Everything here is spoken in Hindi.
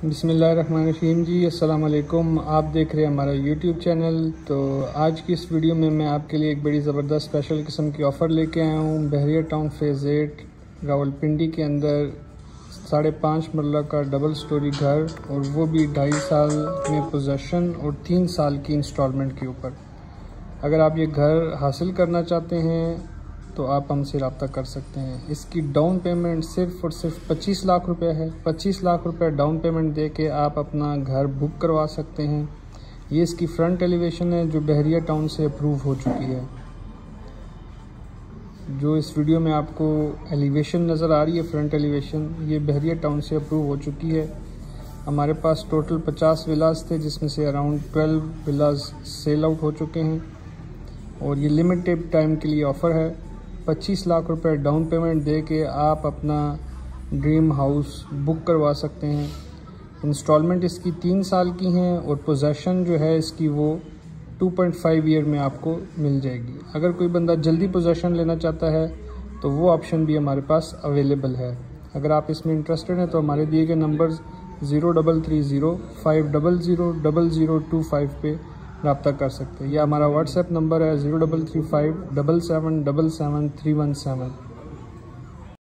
बिस्मिल्लाहिर्रहमानिर्रहीम जी, अस्सलाम वालेकुम। आप देख रहे हैं हमारा यूट्यूब चैनल। तो आज की इस वीडियो में मैं आपके लिए एक बड़ी ज़बरदस्त स्पेशल किस्म की ऑफ़र लेके आया हूँ। बहरिया टाउन फेज़ 8 रावलपिंडी के अंदर 5.5 मरला का डबल स्टोरी घर, और वो भी 2.5 साल में पोजेसन और 3 साल की इंस्टॉलमेंट के ऊपर। अगर आप ये घर हासिल करना चाहते हैं तो आप हमसे रब्ता कर सकते हैं। इसकी डाउन पेमेंट सिर्फ़ और सिर्फ 25 लाख रुपए है। 25 लाख रुपए डाउन पेमेंट दे के आप अपना घर बुक करवा सकते हैं। ये इसकी फ्रंट एलिवेशन है जो बहरिया टाउन से अप्रूव हो चुकी है। जो इस वीडियो में आपको एलिवेशन नज़र आ रही है, फ्रंट एलिवेशन, ये बहरिया टाउन से अप्रूव हो चुकी है। हमारे पास टोटल 50 विलास थे, जिसमें से अराउंड 12 विलास सेल आउट हो चुके हैं, और ये लिमिटेड टाइम के लिए ऑफ़र है। 25 लाख रुपए डाउन पेमेंट दे के आप अपना ड्रीम हाउस बुक करवा सकते हैं। इंस्टॉलमेंट इसकी 3 साल की हैं, और पोजेसन जो है इसकी वो 2.5 ईयर में आपको मिल जाएगी। अगर कोई बंदा जल्दी पोजेसन लेना चाहता है तो वो ऑप्शन भी हमारे पास अवेलेबल है। अगर आप इसमें इंटरेस्टेड हैं तो हमारे दिए गए नंबर्स 0330-500-0025 पे रब्ता कर सकते हैं, या हमारा व्हाट्सएप नंबर है 033577777317।